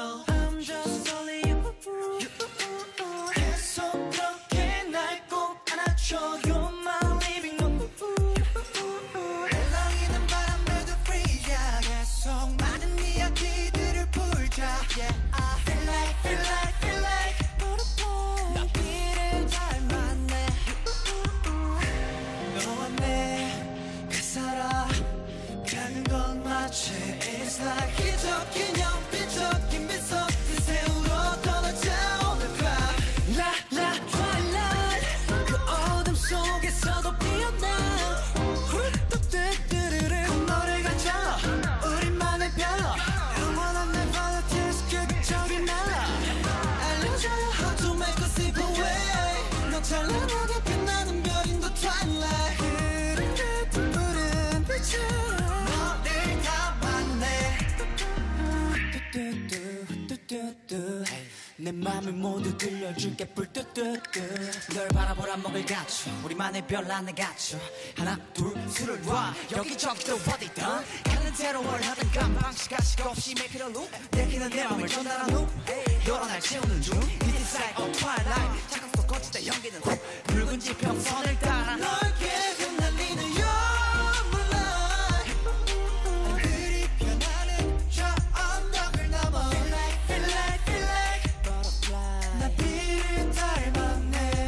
I'm just only you. 계속 그렇게 날 꼭 안아줘. You're my living room. 흘러있는 바람에도 free yeah. 계속 많은 이야기들을 풀자 yeah. I feel like feel like feel like 나 비를 닮았네. 너와 내 그 사랑 가는 건 마치 It's like 기적인 연필적인 미소 그 새우로 떨어져 오는 밤 La la twilight 그 어둠 속에서도 피어나 뚜뚜뚜루루 콧노래가 잘라 우리만의 별로 영원한 내 volunteers 극적인 멜로 알려줘 how to make us slip away 너 찬란하게 빛나는 별인 the twilight 흐린 같은 푸른 빛으로 너를 담았네. 뚜뚜뚜뚜뚜뚜 내 맘을 모두 들려줄게 뿔뚜뚜뚜 널 바라보란 먹을 갖춰 우리만의 별 안에 갇혀 하나 둘 술을 놔 여기저기 또 어디든 가는 대로 뭘 하든 방식가식 없이 make it a loop 내키는 내 맘을 전달한 후 너랑 날 채우는 중 This is like a twilight 잠깐 속 거치다 연기는 후 붉은 지평선을 따라 널 계속 날리는 You're my light 그리 변하는 저 언덕을 넘어 Feel like feel like feel like butterfly 나 비를 닮았네.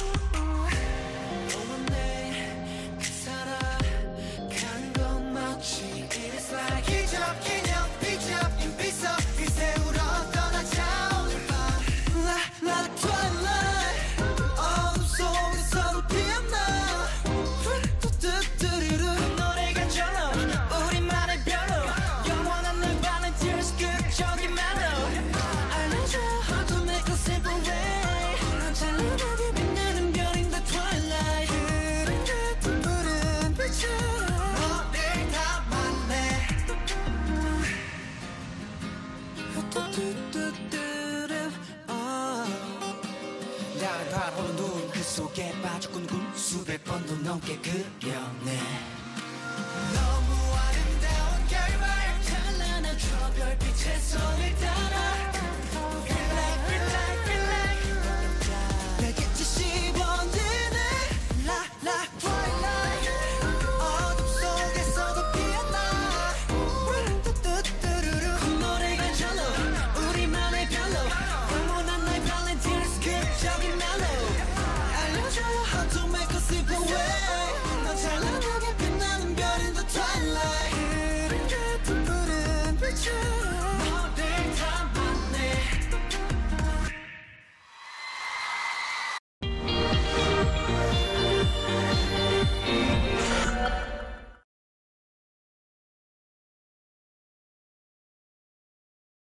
너와 내 그 사랑 가는 건 마치 It's like 기적인 연필적인 비서 그 새우로 떠나자 오늘 밤 La la twilight 어둠 속에서도 피어나 뚜뚜뚜루루 노래가 절로 우리만의 별로 영원한 늘 volunteers 극적인 멜로 알려줘 how to make us slip away 난 찬란하게 빛나는 별인 the twilight 흐린 같은 푸른 빛으로 너를 담았네. 뚜뚜뚜뚜루 나를 바라보는 눈 그 속에 빠져 꾼 수백 번도 넘게 그려내 너무 아름다운 결말 찬란한 저 별빛의 선을 따라 Feel like feel like feel like 내게 씹어지는 La la twilight 어둠 속에서도 피어나 뚜뚜뚜루루 콧노래가 절로 우리만의 별로 영원한 나의 volunteers 극적인 멜로 알려줘 how to make us slip away 넌 찬란하게 빛나는 별인 the twilight 흐린 같은 푸른 빛으로